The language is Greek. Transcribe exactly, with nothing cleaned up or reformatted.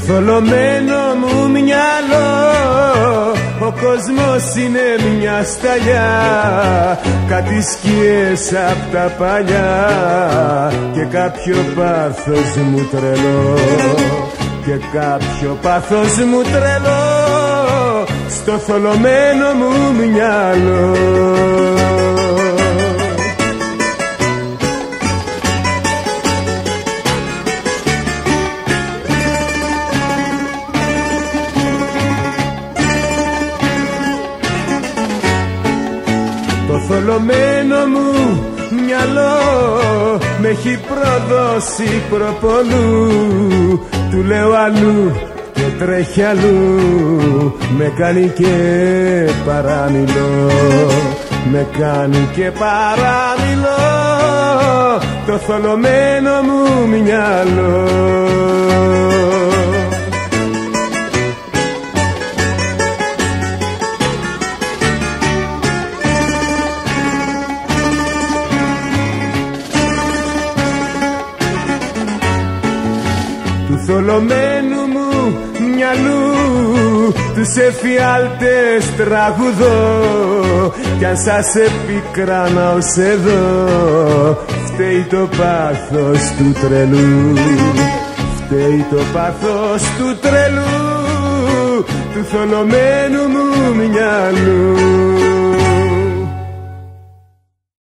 θολωμένο μου μυαλό ο κόσμος είναι μια σταλιά, κάτι σκιές απ' τα παλιά και κάποιο πάθος μου τρελό, και κάποιο πάθος μου τρελό στο θολωμένο μου μυαλό. Το θολωμένο μου μυαλό με έχει προδώσει προπολού, του λέω αλλού και τρέχει αλλού, με κάνει και παραμιλώ, με κάνει και παραμιλώ το θολωμένο μου μυαλό. Του θολωμένου μου μυαλού τους εφιάλτες τραγουδώ, κι αν σας επικράνα ως εδώ φταίει το πάθος του τρελού, φταίει το πάθος του τρελού, του θολωμένου μου μυαλού.